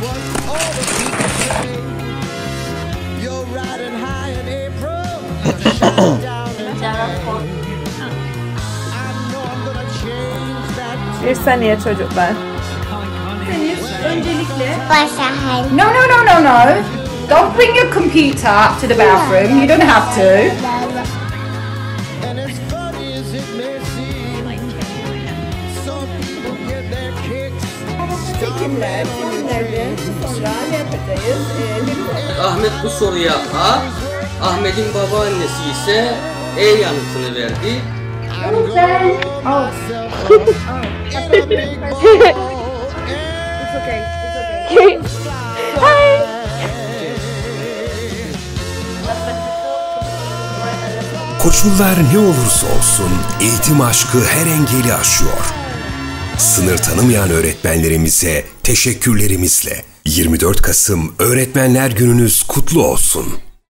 Bir saniye çocuklar. Öncelikle No. don't bring your computer to the bathroom. You don't have to. Çekimler, filmlerin sonra ne yapacağız? Ahmet bu soruya A, Ahmet'in babaannesi ise E yanıtını verdi. Koşullar ne olursa olsun eğitim aşkı her engeli aşıyor. Sınır tanımayan öğretmenlerimize teşekkürlerimizle 24 Kasım Öğretmenler Gününüz kutlu olsun.